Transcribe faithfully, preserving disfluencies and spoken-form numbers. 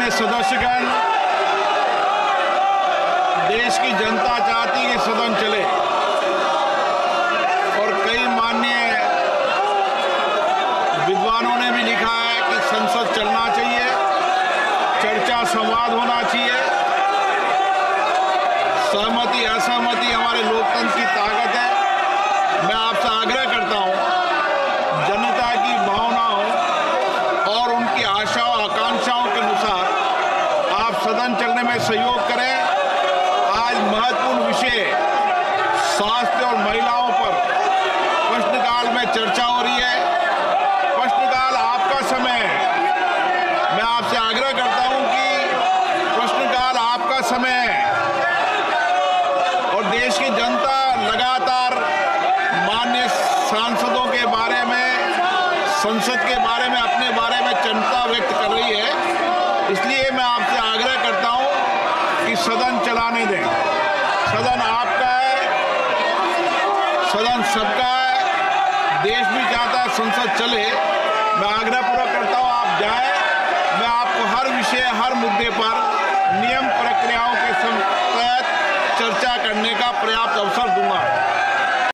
माननीय सदस्यगण, देश की जनता चाहती है कि सदन चले और कई माननीय विद्वानों ने भी लिखा है कि संसद चलना चाहिए, चर्चा संवाद होना चाहिए। सहमति असहमति हमारे लोकतंत्र की ताकत है। मैं आपसे आग्रह करता हूं, जनता की भावनाओं और उनकी आशाओं आकांक्षाओं के अनुसार आप सदन चलने में सहयोग करें। आज महत्वपूर्ण विषय स्वास्थ्य और महिलाओं पर प्रश्नकाल में चर्चा हो रही है। प्रश्नकाल आपका समय है। मैं आपसे आग्रह करता हूं कि प्रश्नकाल आपका समय है और देश की जनता लगातार माननीय सांसदों के बारे में, संसद के बारे में, अपने बारे में चिंता व्यक्त कर रही है। इसलिए मैं आपसे आग्रह करता हूं कि सदन चलाने दें। सदन आपका है, सदन सबका है। देश भी चाहता है संसद चले। मैं आग्रहपूर्वक करता हूं आप जाएं। मैं आपको हर विषय, हर मुद्दे पर